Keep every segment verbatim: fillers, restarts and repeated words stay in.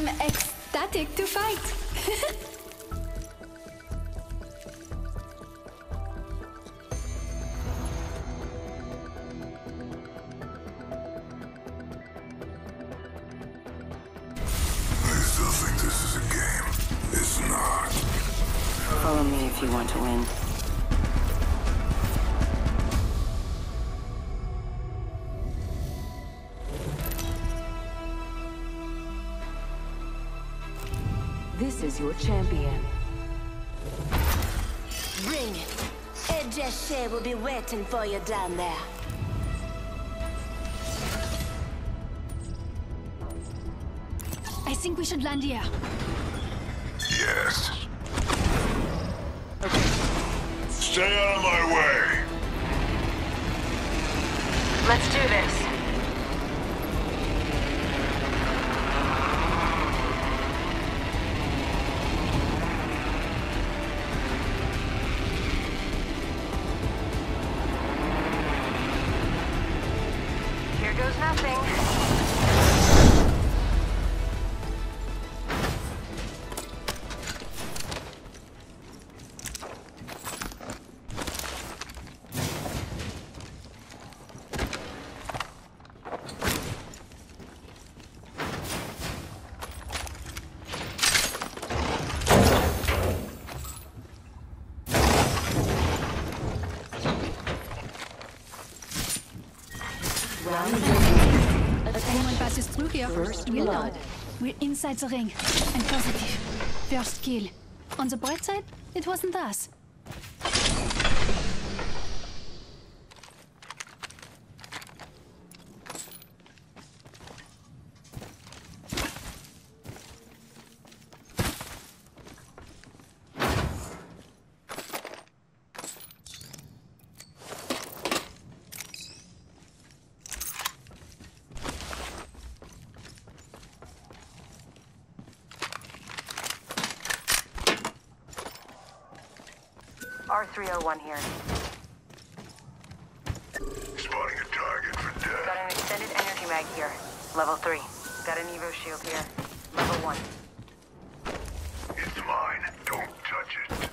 ecstatic to fight. Still think this is a game. It's not. Follow me if you want to win. This is your champion. Bring it. Edgeshe will be waiting for you down there. I think we should land here. Yes. Stay out of my way. Let's do this. Here goes nothing. Anyone passes through here, First we'll know. blood. We're inside the ring, and positive. First kill. On the bright side, it wasn't us. R three oh one here. Spotting a target for death. Got an extended energy mag here. Level three. Got an Evo shield here. Level one. It's mine. Don't touch it.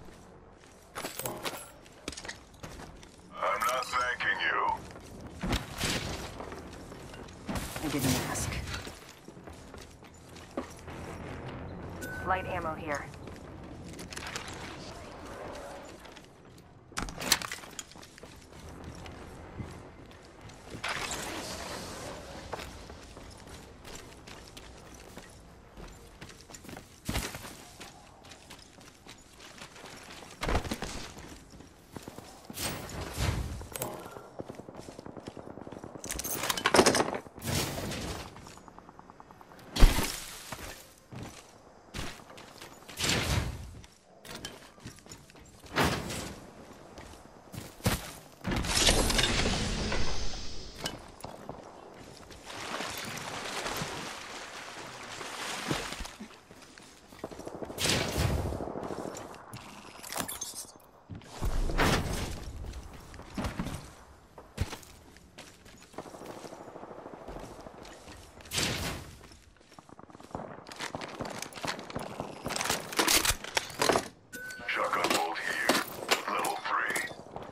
I'm not thanking you. I didn't ask. Light ammo here. Shotgun bolt here. Level three.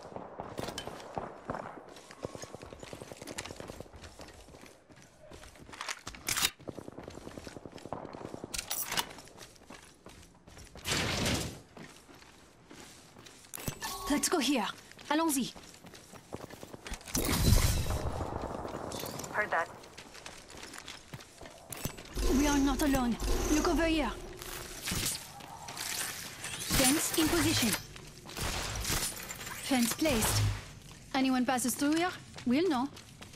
Let's go here. Allons-y. Heard that. We are not alone. Look over here. Fence in position. Fence placed. Anyone passes through here, we'll know.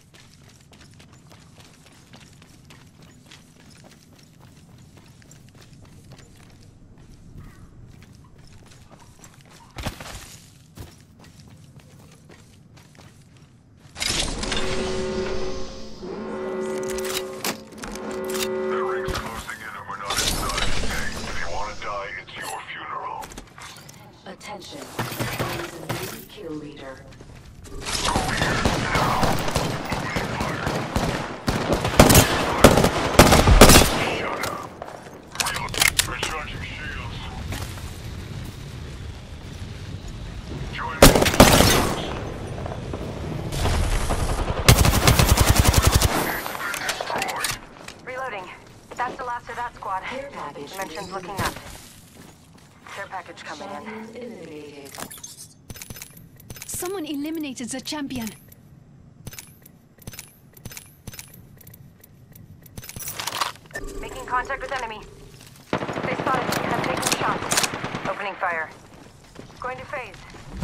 The ring's closing in and we're not inside. Hey, if you want to die, it's your funeral. Attention. There is a new kill leader. Go here now. last of that squad. Dimensions looking up. Care package coming in. Someone eliminated the champion. Making contact with enemy. They spotted me. I'm taking shots. Opening fire. Going to phase.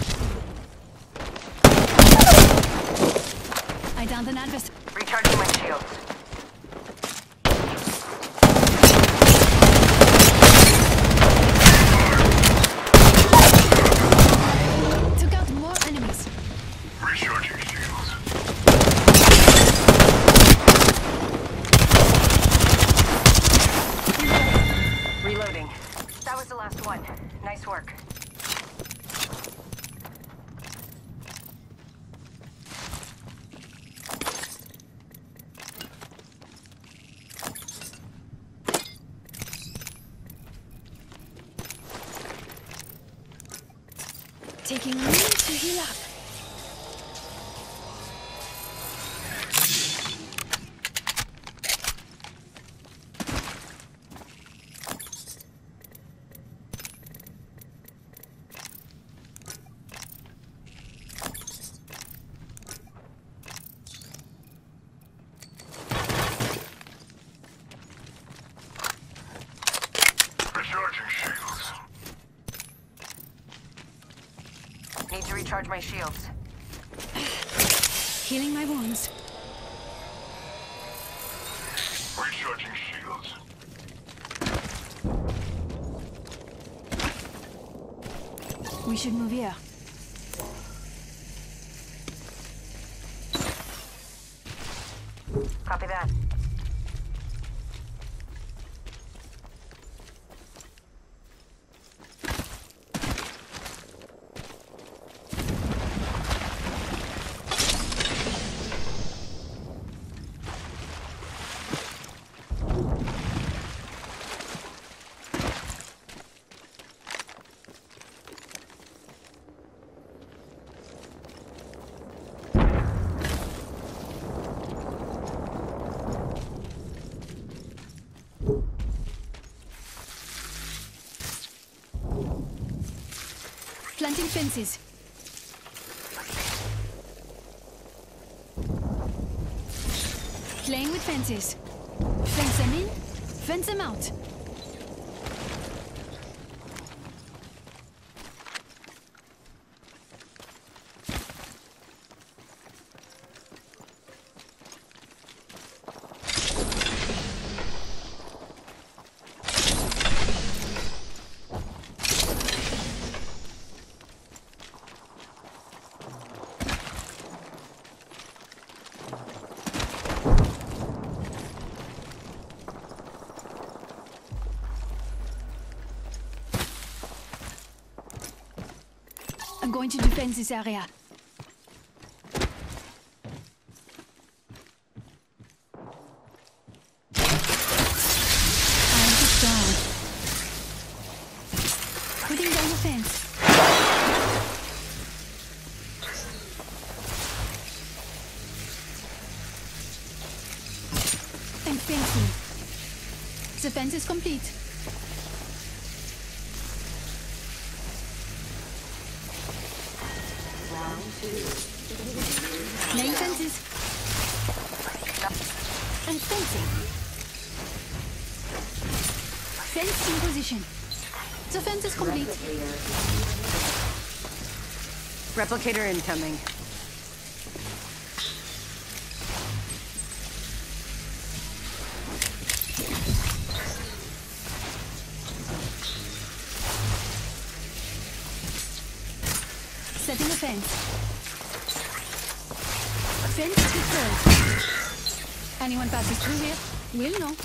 I downed an adversary. Recharging my shields. Took out more enemies. Recharging shields. Reloading. That was the last one. Nice work. Taking a minute to heal up. Recharging shields. Need to recharge my shields. Healing my wounds. Recharging shields. We should move here. Copy that. Planting fences. Playing with fences. Fence them in, fence them out. I'm going to defend this area. I'm just down. Putting down the fence. And fencing. The fence is complete. Laying fences. And fencing. Fence in position. The fence is complete. Replicator incoming. Setting a fence. Fence deployed. Anyone passes through here will know.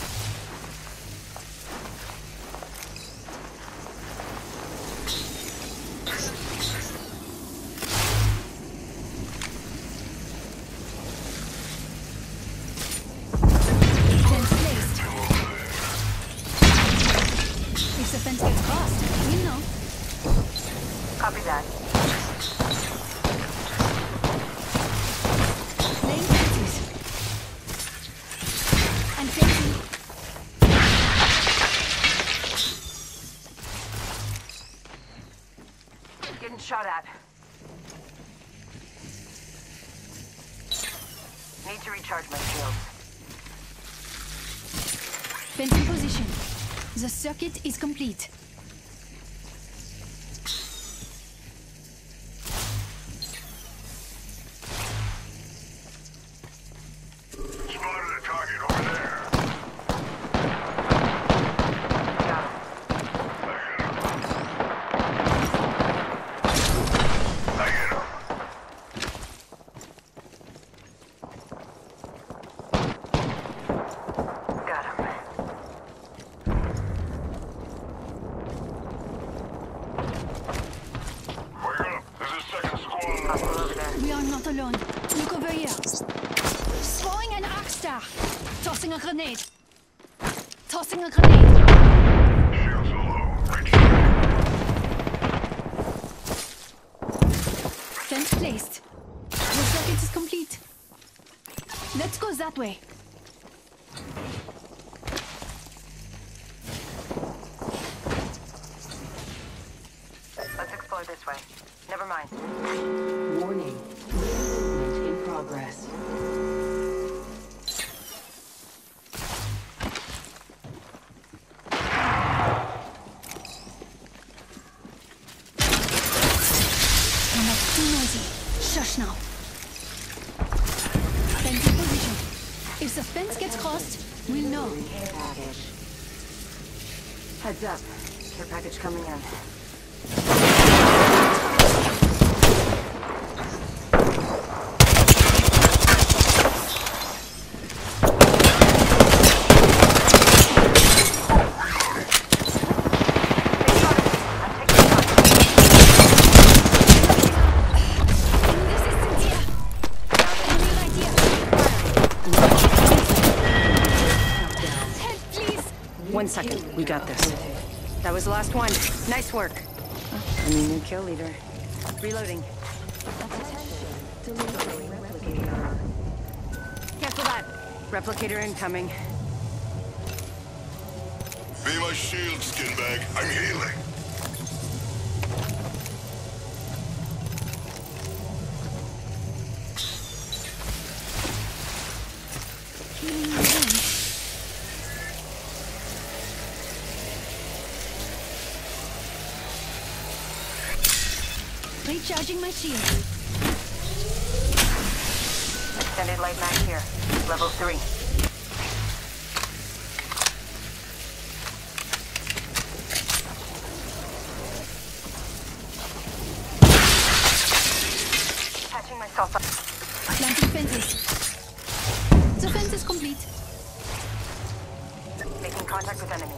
Fence placed. If the fence gets crossed, we'll know. Copy that. Laying fences. And fencing. shot at. Need to recharge my shields. Fence in position. The circuit is complete. Spotted a target over there. Got him. I hit him. Got him. Wake up. There's a second squad. Hostile over there. We are not alone. Look over here. Throwing an arc star. Tossing a grenade. Tossing a grenade. Shields are low. Reach. Fence placed. The circuit is complete. Let's go that way. Let's explore this way. Never mind. Warning. Movement in progress. You're not too noisy. Shush now. Fence in position. If the fence gets crossed, we'll know. Care package. Heads up. Care package coming in. One second. We got this. That was the last one. Nice work. I mean, new kill leader. Reloading. Cancel that. Replicator incoming. Be my shield, skinbag. I'm healing. Recharging my shield. Extended light mag here. Level three. Patching myself up. Planting fences. The fence is complete. Making contact with enemy.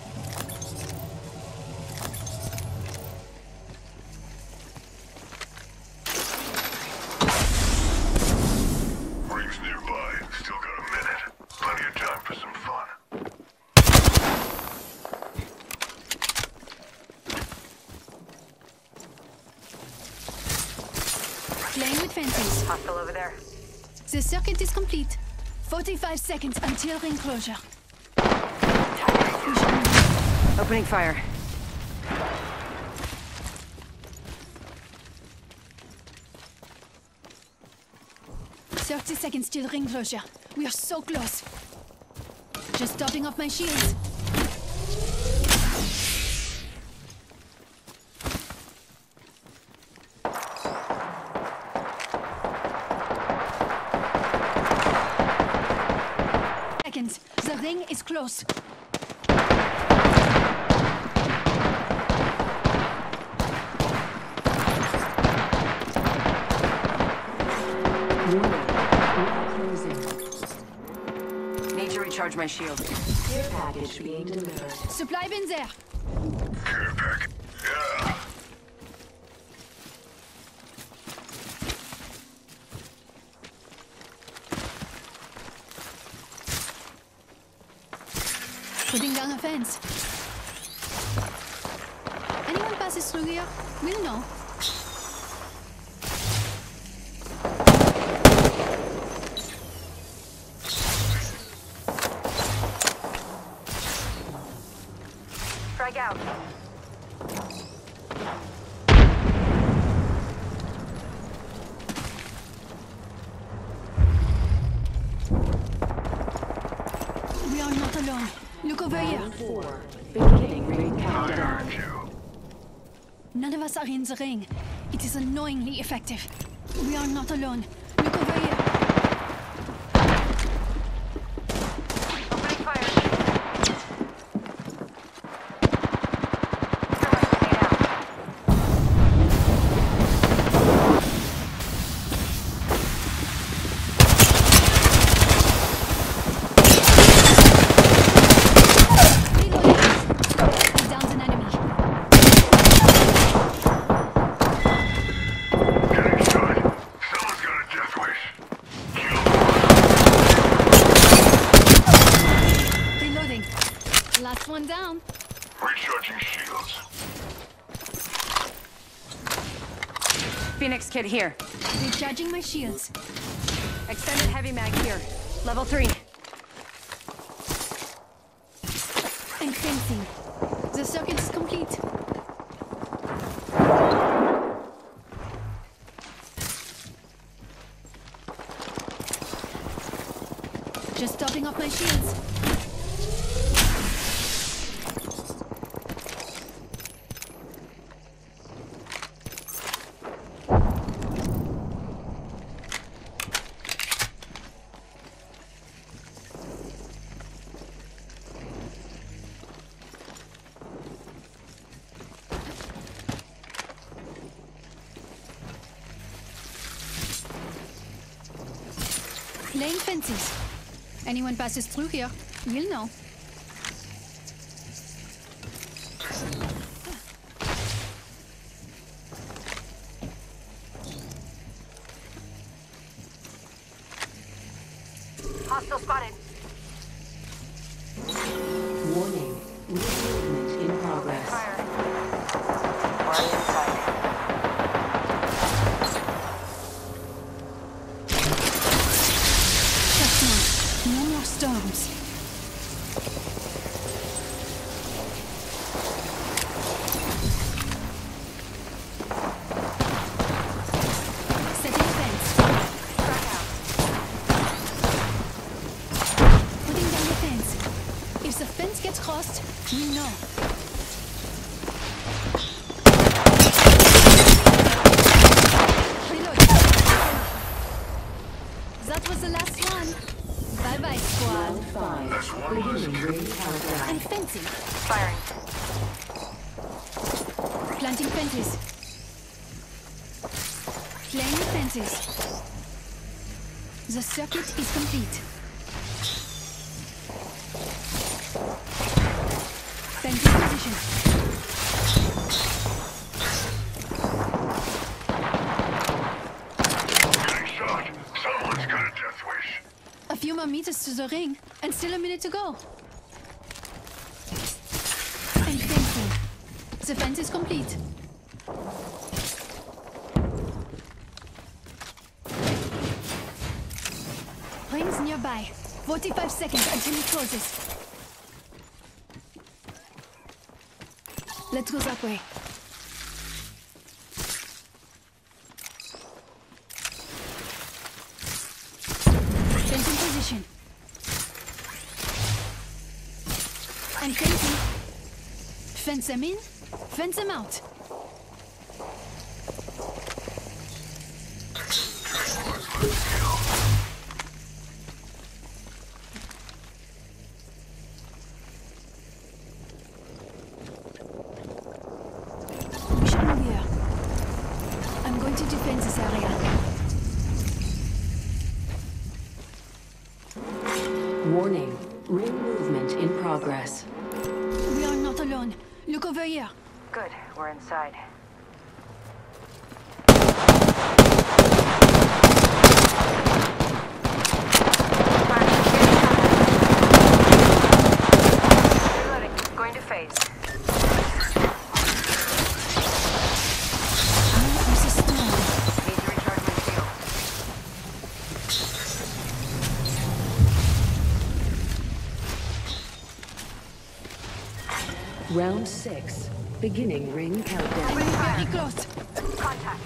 Rings nearby. Still got a minute. Plenty of time for some fun. Playing with fences. Hostile over there. The circuit is complete. forty-five seconds until ring closure. Opening fire. thirty seconds till ring closure. We are so close. Just topping off my shields. Seconds. The ring is close. Need to recharge my shield. Care package being delivered. Supply bin there. Care pack. Yeah. Putting down a fence. Anyone passes through here, we'll know. Frag out. over here. Round four. Beginning ring countdown. Heard you. None of us are in the ring. It is annoyingly effective. We are not alone. Look over here. Opening fire. Thermite grenade out. Reloading. He downs an enemy. Getting shot. Someone's got a death wish. Kill. Reloading. Last one down. Recharging shields. Phoenix kit here. Recharging my shields. Extended heavy mag here. Level three. And fencing. The circuit is complete. Just topping off my shields. Laying fences. Anyone passes through here, will know. Hostile spotted. Warning. Movement in progress. Fire. Already inside. Just now. No more storms. Setting fence. Track out. Putting down the fence. If the fence gets crossed, we know. Reload. That was the last one. Bye bye, squad. Round five. That's one less Beginning kill. ring countdown. And fencing. Firing. Planting fences. Flaming fences. The circuit is complete. Fencing position. Getting shot. Someone's got a death wish. A few more meters to the ring, and still a minute to go. And fencing. The fence is complete. Rings nearby. forty-five seconds until it closes. Let's go that way. Fencing position. And fencing. Fence them in, fence them out. We should move here. I'm going to defend this area. Warning. Ring movement in progress. We are not alone. Look over here. Good. We're inside. Reloading. Going to phase. There's a storm. Need to recharge my shield. Round six. Beginning ring countdown. Enemy very close. Contact.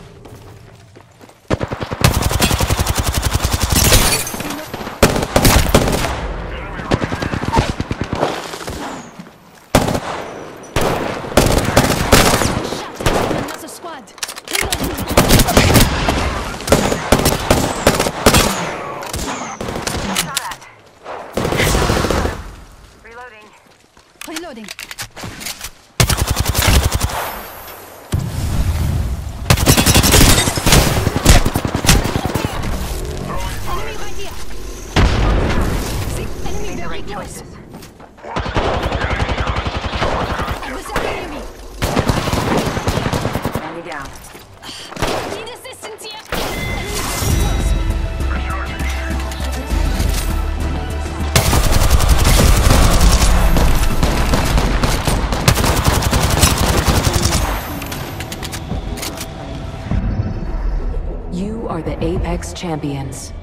Enemy right here. Enemy Made the very right close. choices. With the enemy. Enemy down. Need assistance here. Enemy very close. Recharging shields. You are the Apex Champions.